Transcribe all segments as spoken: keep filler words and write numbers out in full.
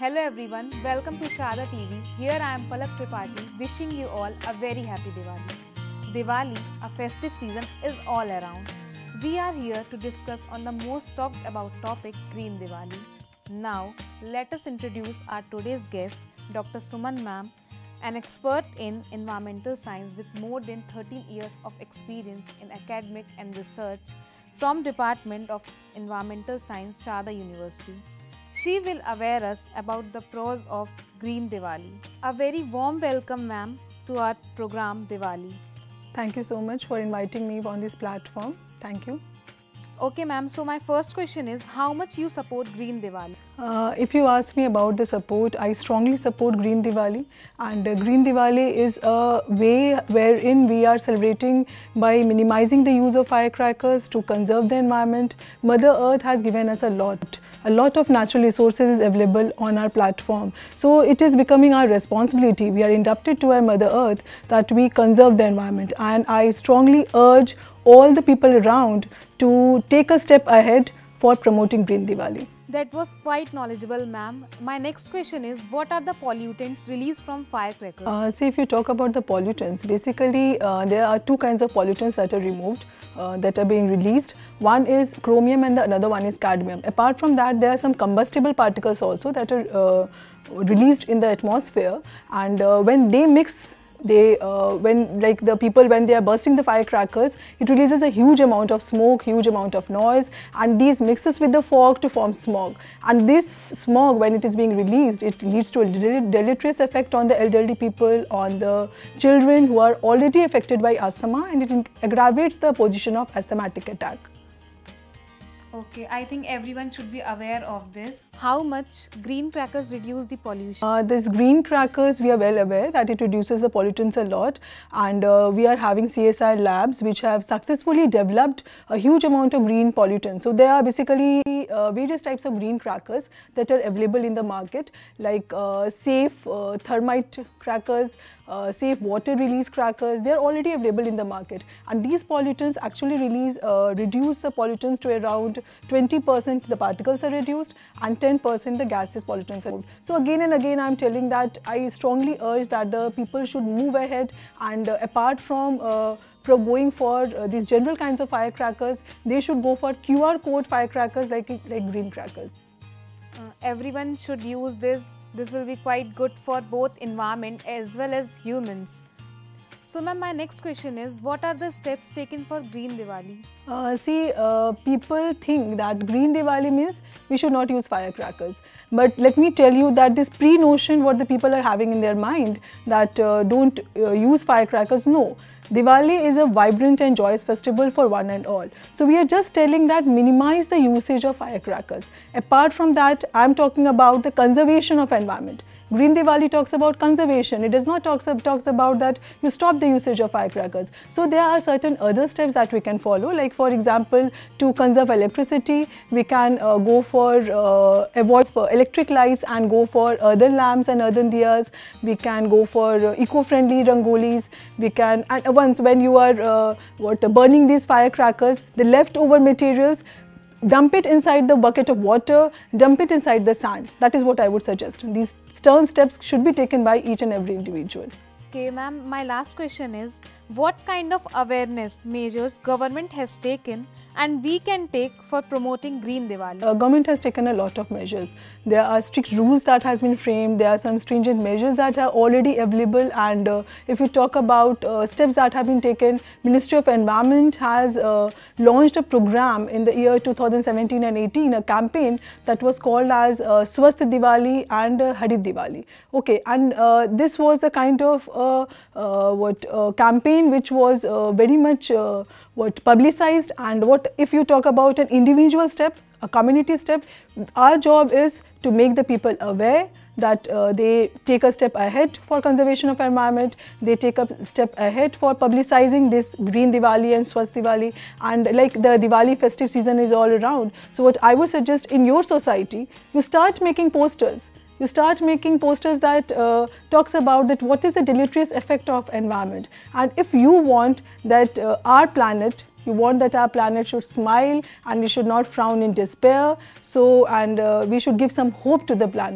Hello everyone, welcome to Sharda T V. Here I am Palak Tripathi wishing you all a very happy Diwali. Diwali, a festive season, is all around. We are here to discuss on the most talked about topic, Green Diwali. Now, let us introduce our today's guest, Doctor Suman Ma'am, an expert in environmental science with more than thirteen years of experience in academic and research from Department of Environmental Science, Sharda University. She will aware us about the pros of Green Diwali. A very warm welcome, ma'am, to our program Diwali. Thank you so much for inviting me on this platform. Thank you. Okay, ma'am. So my first question is, how much you support Green Diwali? Uh, if you ask me about the support, I strongly support Green Diwali, and uh, Green Diwali is a way wherein we are celebrating by minimizing the use of firecrackers to conserve the environment. Mother Earth has given us a lot. A lot of natural resources is available on our platform. So it is becoming our responsibility. We are indebted to our Mother Earth that we conserve the environment, and I strongly urge all the people around to take a step ahead for promoting Green Diwali. That was quite knowledgeable, ma'am. My next question is, what are the pollutants released from firecrackers? Uh, see, if you talk about the pollutants, basically uh, there are two kinds of pollutants that are removed, uh, that are being released. One is chromium and the another one is cadmium. Apart from that, there are some combustible particles also that are uh, released in the atmosphere, and uh, when they mix, they uh, when like the people when they are bursting the firecrackers, it releases a huge amount of smoke, huge amount of noise, and these mixes with the fog to form smog. And this smog, when it is being released, it leads to a deleterious effect on the elderly people, on the children who are already affected by asthma, and it aggravates the position of asthmatic attack. Okay, I think everyone should be aware of this. How much green crackers reduce the pollution? Uh, this green crackers, we are well aware that it reduces the pollutants a lot, and uh, we are having C S I labs which have successfully developed a huge amount of green pollutants. So there are basically uh, various types of green crackers that are available in the market, like uh, safe uh, thermite crackers, uh, safe water release crackers. They are already available in the market, and these pollutants actually release uh, reduce the pollutants to around twenty percent the particles are reduced, and ten percent the gases pollutants are removed. So again and again I am telling that I strongly urge that the people should move ahead, and uh, apart from uh, going for uh, these general kinds of firecrackers, they should go for Q R code firecrackers like, like green crackers. Uh, everyone should use this. This will be quite good for both environment as well as humans. So ma'am, my next question is, what are the steps taken for Green Diwali? Uh, see, uh, people think that Green Diwali means we should not use firecrackers. But let me tell you that this pre-notion what the people are having in their mind, that uh, don't uh, use firecrackers, no. Diwali is a vibrant and joyous festival for one and all. So we are just telling that minimize the usage of firecrackers. Apart from that, I am talking about the conservation of environment. Green Diwali talks about conservation. It does not talks, talks about that you stop the usage of firecrackers. So there are certain other steps that we can follow, like for example, to conserve electricity, we can uh, go for uh, avoid for electric lights and go for earthen lamps and earthen diyas. We can go for uh, eco-friendly rangolis. We can, and once when you are uh, what burning these firecrackers, the leftover materials, dump it inside the bucket of water, dump it inside the sand. That is what I would suggest. These stern steps should be taken by each and every individual. Okay, ma'am, my last question is, what kind of awareness measures government has taken and we can take for promoting Green Diwali? Uh, government has taken a lot of measures. There are strict rules that has been framed. There are some stringent measures that are already available, and uh, if you talk about uh, steps that have been taken, Ministry of Environment has uh, launched a program in the year two thousand seventeen and eighteen, a campaign that was called as uh, Swasth Diwali and uh, Harit Diwali. Okay, and uh, this was a kind of uh, uh, what uh, campaign which was uh, very much uh, what publicized, and what if you talk about an individual step, a community step, our job is to make the people aware that uh, they take a step ahead for conservation of environment, they take a step ahead for publicizing this Green Diwali and Swasth Diwali, and like the Diwali festive season is all around. So what I would suggest in your society, you start making posters. You start making posters that uh, talks about that what is the deleterious effect of environment, and if you want that uh, our planet, you want that our planet should smile and we should not frown in despair, so and uh, we should give some hope to the planet,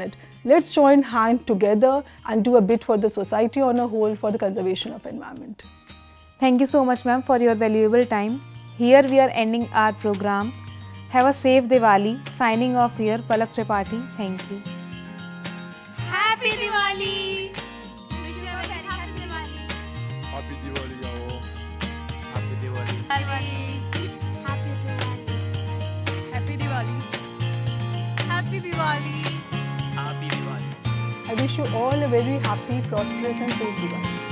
let's join hands together and do a bit for the society on a whole for the conservation of environment. Thank you so much, ma'am, for your valuable time. Here we are ending our program. Have a safe Diwali. Signing off here, Palak Tripathi. Thank you. Happy Diwali! Wish you a very happy Diwali. Happy Diwali, yao. Happy Diwali. Happy Diwali. Happy Diwali. Happy Diwali. Happy Diwali. I wish you all a very happy, prosperous and safe Diwali.